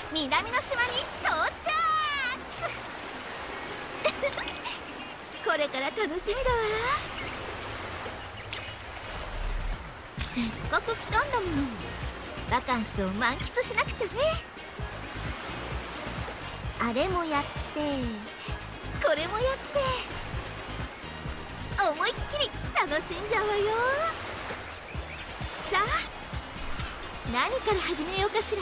南の島に到着これから楽しみだわ。せっかく来たんだもの、バカンスを満喫しなくちゃね。あれもやってこれもやって思いっきり楽しんじゃうわよ。さあ何から始めようかしら。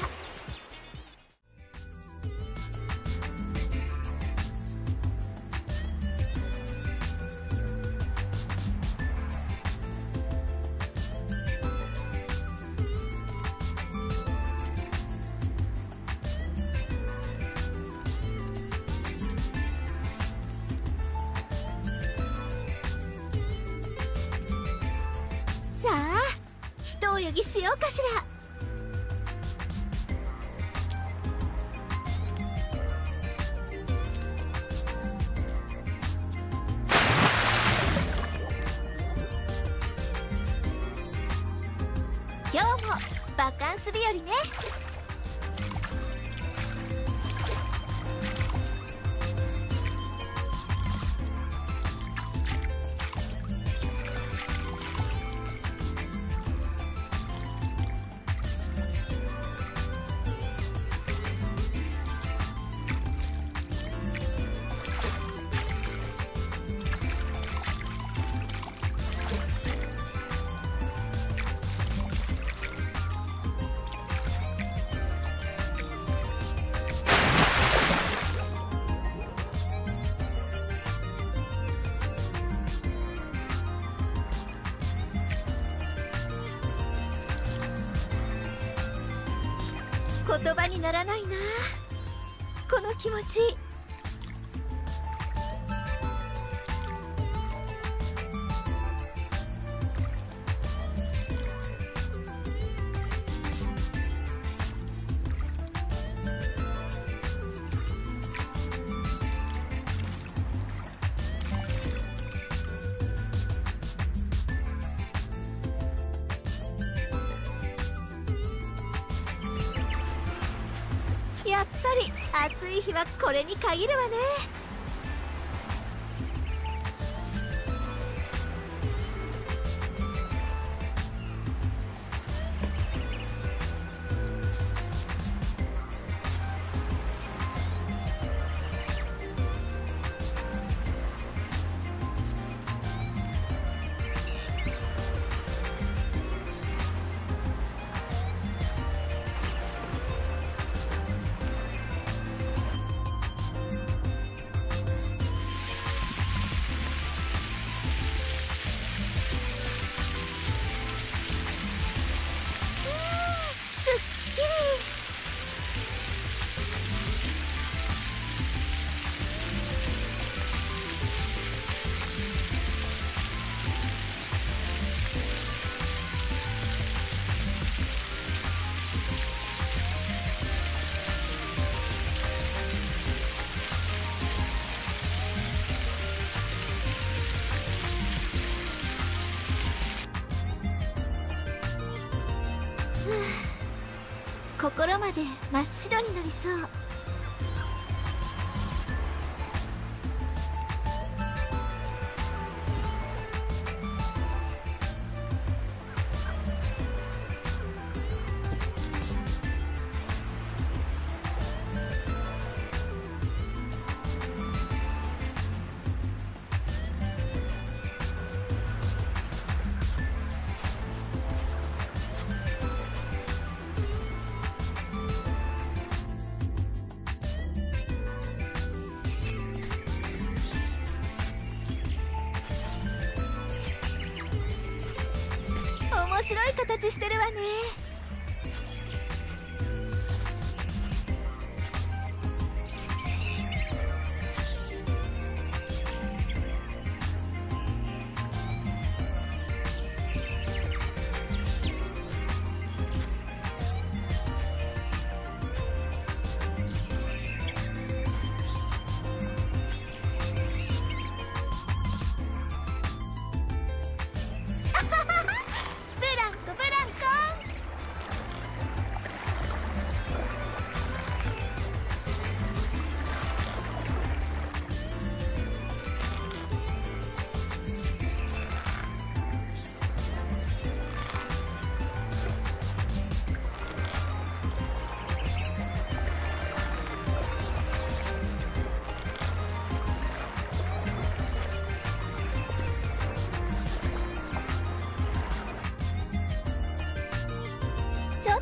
さあ一泳ぎしようかしら。今日もバカンス日和ね。言葉にならないな、この気持ち。やっぱり暑い日はこれに限るわね。心まで真っ白になりそう。面白い形してるわね。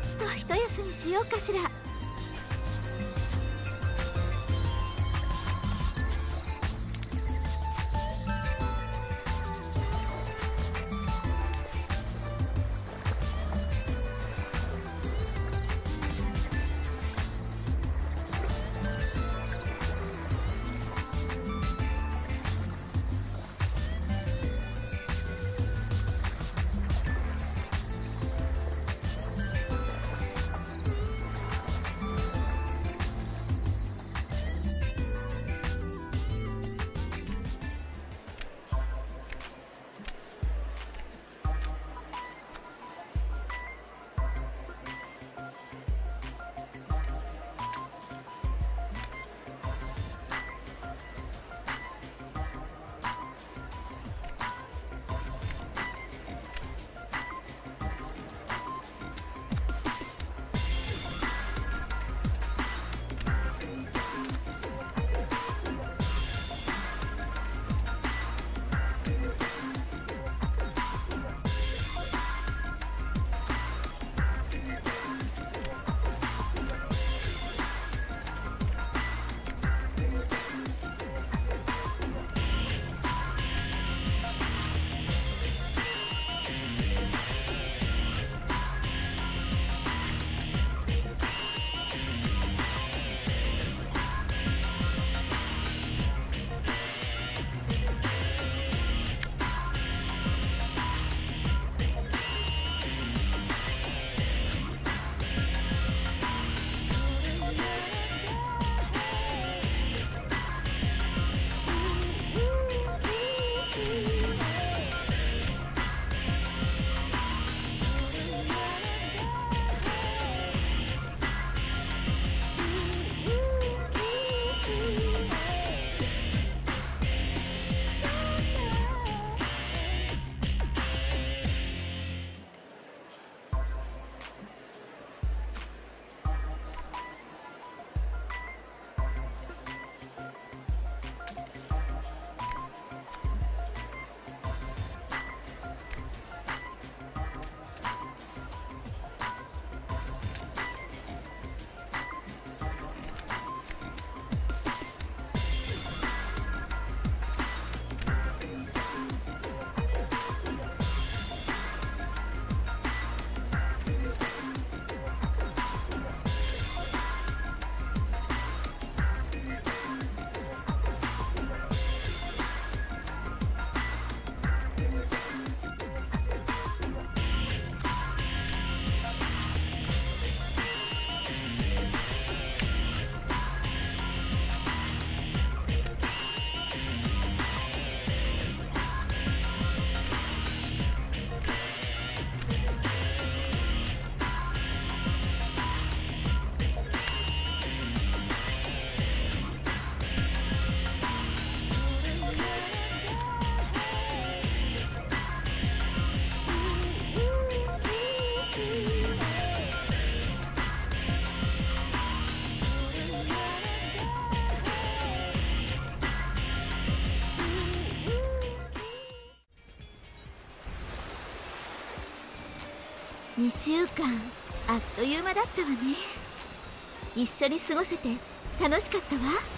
と一休みしようかしら。2週間あっという間だったわね。一緒に過ごせて楽しかったわ。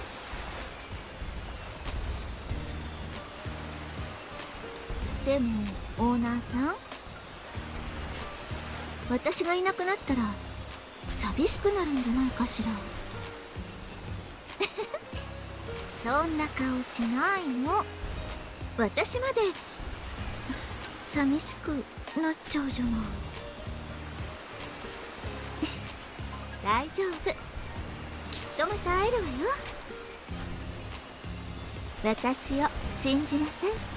でもオーナーさん、私がいなくなったら寂しくなるんじゃないかしら。そんな顔しないの。私まで寂しくなっちゃうじゃない。大丈夫、きっとまた会えるわよ。私を信じなさい。